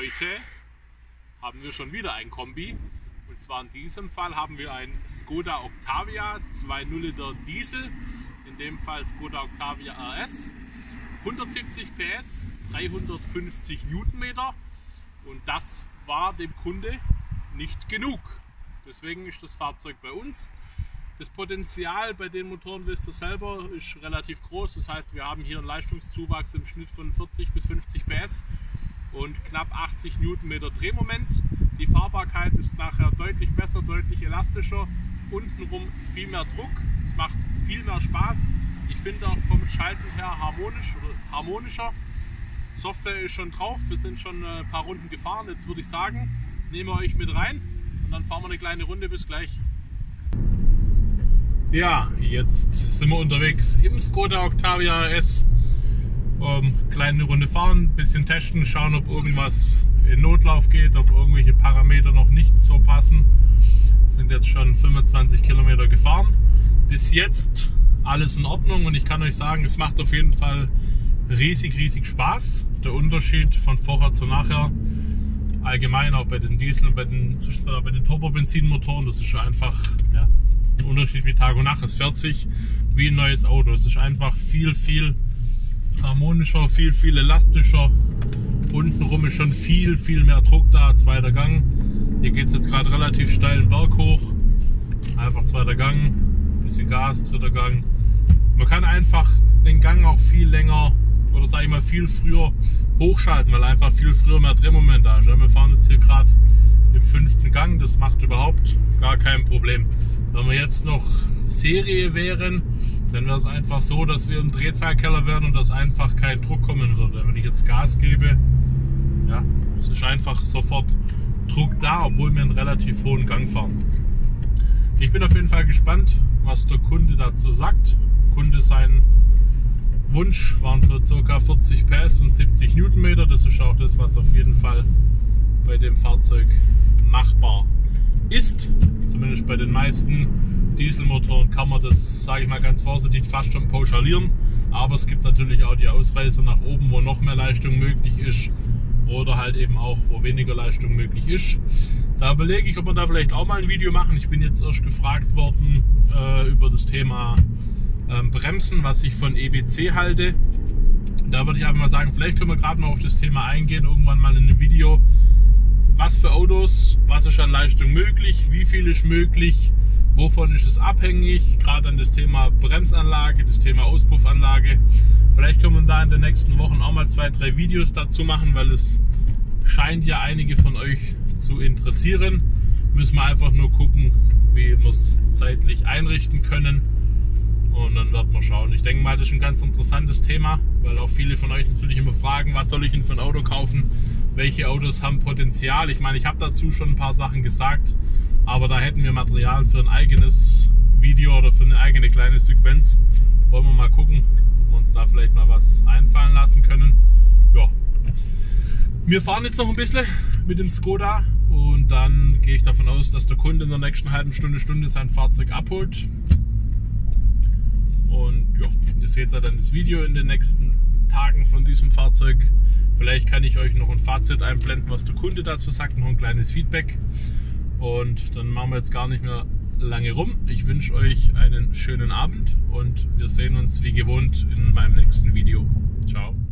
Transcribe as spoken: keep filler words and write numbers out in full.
heute haben wir schon wieder ein Kombi. Und zwar in diesem Fall haben wir ein Skoda Octavia zwei Komma null Liter Diesel, in dem Fall Skoda Octavia R S, hundertsiebzig P S, dreihundertfünfzig Newtonmeter, und das war dem Kunde nicht genug. Deswegen ist das Fahrzeug bei uns. Das Potenzial bei den Motoren, wisst ihr selber, ist relativ groß. Das heißt, wir haben hier einen Leistungszuwachs im Schnitt von vierzig bis fünfzig P S und knapp achtzig Newtonmeter Drehmoment. Die Fahrbarkeit ist nachher deutlich besser, deutlich elastischer. Untenrum viel mehr Druck. Es macht viel mehr Spaß. Ich finde auch vom Schalten her harmonisch oder harmonischer. Software ist schon drauf. Wir sind schon ein paar Runden gefahren. Jetzt würde ich sagen, nehmen wir euch mit rein und dann fahren wir eine kleine Runde. Bis gleich. Ja, jetzt sind wir unterwegs im Skoda Octavia R S. Ähm, kleine Runde fahren, bisschen testen, schauen, ob irgendwas in Notlauf geht, ob irgendwelche Parameter noch nicht so passen. Sind jetzt schon fünfundzwanzig Kilometer gefahren. Bis jetzt alles in Ordnung und ich kann euch sagen, es macht auf jeden Fall riesig, riesig Spaß. Der Unterschied von vorher zu nachher, allgemein auch bei den Diesel und bei den, bei den Turbobenzinmotoren, das ist einfach ja, ein Unterschied wie Tag und Nacht. Es fährt sich wie ein neues Auto. Es ist einfach viel, viel harmonischer, viel, viel elastischer. Untenrum ist schon viel, viel mehr Druck da. Zweiter Gang. Hier geht es jetzt gerade relativ steil den Berg hoch. Einfach zweiter Gang, bisschen Gas, dritter Gang. Man kann einfach den Gang auch viel länger oder sage ich mal viel früher hochschalten, weil einfach viel früher mehr Drehmoment da ist. Wir fahren jetzt hier gerade im fünften Gang, das macht überhaupt gar kein Problem. Wenn wir jetzt noch Serie wären, dann wäre es einfach so, dass wir im Drehzahlkeller wären und dass einfach kein Druck kommen würde. Wenn ich jetzt Gas gebe, ja, es ist einfach sofort Druck da, obwohl wir einen relativ hohen Gang fahren. Ich bin auf jeden Fall gespannt, was der Kunde dazu sagt. Kunde, sein Wunsch waren so ca. vierzig P S und siebzig Newtonmeter. Das ist auch das, was auf jeden Fall bei dem Fahrzeug machbar ist. Zumindest bei den meisten Dieselmotoren kann man das, sage ich mal ganz vorsichtig, fast schon pauschalieren. Aber es gibt natürlich auch die Ausreißer nach oben, wo noch mehr Leistung möglich ist. Oder halt eben auch, wo weniger Leistung möglich ist. Da überlege ich, ob wir da vielleicht auch mal ein Video machen. Ich bin jetzt erst gefragt worden äh, über das Thema ähm, Bremsen, was ich von E B C halte. Da würde ich einfach mal sagen, vielleicht können wir gerade mal auf das Thema eingehen, irgendwann mal in einem Video. Was für Autos, was ist an Leistung möglich, wie viel ist möglich, wovon ist es abhängig, gerade an das Thema Bremsanlage, das Thema Auspuffanlage. Vielleicht können wir da in den nächsten Wochen auch mal zwei, drei Videos dazu machen, weil es scheint ja einige von euch zu interessieren. Müssen wir einfach nur gucken, wie wir es zeitlich einrichten können. Und dann werden wir schauen. Ich denke mal, das ist ein ganz interessantes Thema, weil auch viele von euch natürlich immer fragen, was soll ich denn für ein Auto kaufen? Welche Autos haben Potenzial? Ich meine, ich habe dazu schon ein paar Sachen gesagt, aber da hätten wir Material für ein eigenes Video oder für eine eigene kleine Sequenz. Wollen wir mal gucken, ob wir uns da vielleicht mal was einfallen lassen können. Ja. Wir fahren jetzt noch ein bisschen mit dem Skoda und dann gehe ich davon aus, dass der Kunde in der nächsten halben Stunde, Stunde sein Fahrzeug abholt. Und ja, ihr seht da dann das Video in den nächsten Tagen von diesem Fahrzeug. Vielleicht kann ich euch noch ein Fazit einblenden, was der Kunde dazu sagt, noch ein kleines Feedback. Und dann machen wir jetzt gar nicht mehr lange rum. Ich wünsche euch einen schönen Abend und wir sehen uns wie gewohnt in meinem nächsten Video. Ciao.